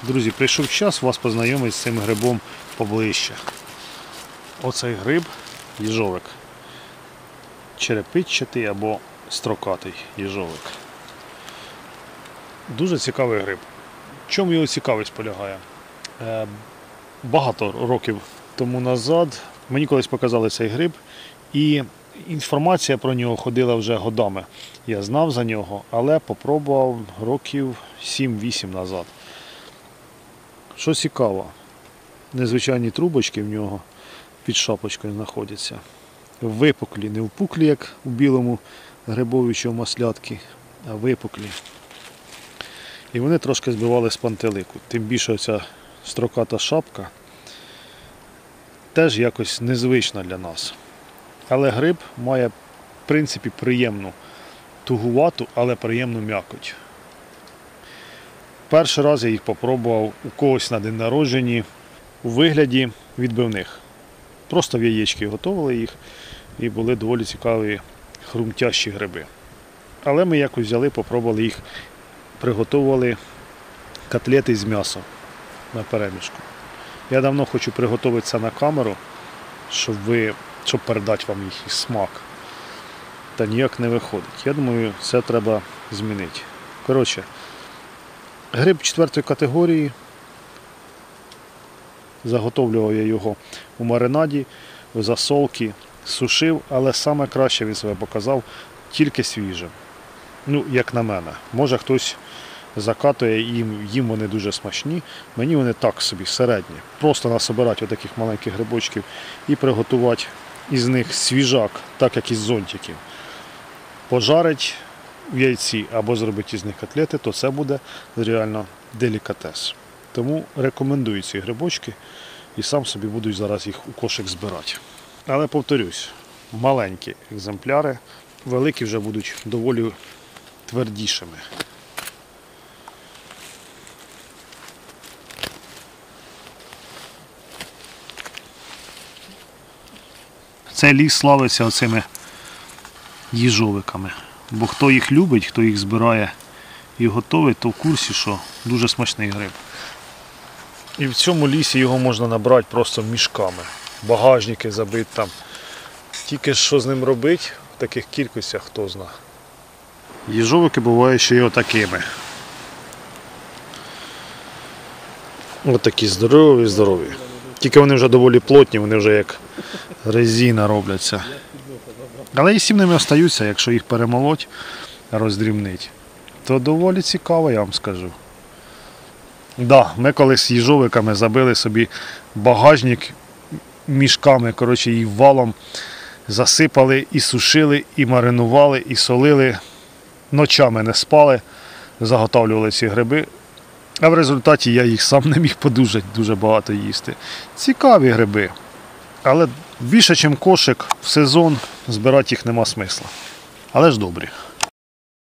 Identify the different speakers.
Speaker 1: Друзі, прийшов час вас познайомити з цим грибом поближче. Оцей гриб їжовик. Черепичатий або строкатий їжовик. Дуже цікавий гриб. В чому його цікавість полягає? Багато років тому назад мені колись показали цей гриб, і інформація про нього ходила вже годами. Я знав за нього, але попробував років 7-8 назад. Що цікаво, незвичайні трубочки в нього під шапочкою знаходяться. Випуклі, не впуклі, як у білому грибовичому маслятки, а випуклі. І вони трошки збивали з пантелику. Тим більше ця строката шапка теж якось незвична для нас. Але гриб має, в принципі, приємну, тугувату, але приємну м'якоть. Перший раз я їх попробував у когось на день народження у вигляді відбивних. Просто в яєчки готували їх і були доволі цікаві хрумтящі гриби. Але ми якось взяли, попробували їх, приготували котлети з м'ясом на перемішку. Я давно хочу приготувати це на камеру, щоб передати вам їх смак. Та ніяк не виходить. Я думаю, це треба змінити. Коротше, гриб 4-ї категорії. Заготовлював я його у маринаді, в засолці, сушив, але саме краще він себе показав тільки свіжим. Ну, як на мене. Може хтось закатує, їм вони дуже смачні. Мені вони так собі, середні. Просто насобирати отаких маленьких грибочків і приготувати із них свіжак, так як із зонтиків. Пожарить в яйці або зробити із них котлети, то це буде реально делікатес. Тому рекомендую ці грибочки і сам собі буду зараз їх у кошик збирати. Але повторюсь, маленькі екземпляри, великі вже будуть доволі твердішими. Цей ліс славиться оцими їжовиками. Бо хто їх любить, хто їх збирає і готовить, то в курсі, що дуже смачний гриб. І в цьому лісі його можна набрати просто мішками. Багажники забити там. Тільки що з ним робити, в таких кількостях, хто знає. Їжовики бувають ще й отакими. Отакі здорові. Тільки вони вже доволі плотні, вони вже як резина робляться. Але і сімними остаються, якщо їх перемолоть, роздрібнить, то доволі цікаво, я вам скажу. Да, ми колись з їжовиками забили собі багажник мішками, коротше, їх валом засипали і сушили, і маринували, і солили. Ночами не спали, заготовлювали ці гриби. А в результаті я їх сам не міг подужати, дуже багато їсти. Цікаві гриби. Але більше, ніж кошик в сезон, збирати їх нема смисла. Але ж добрі.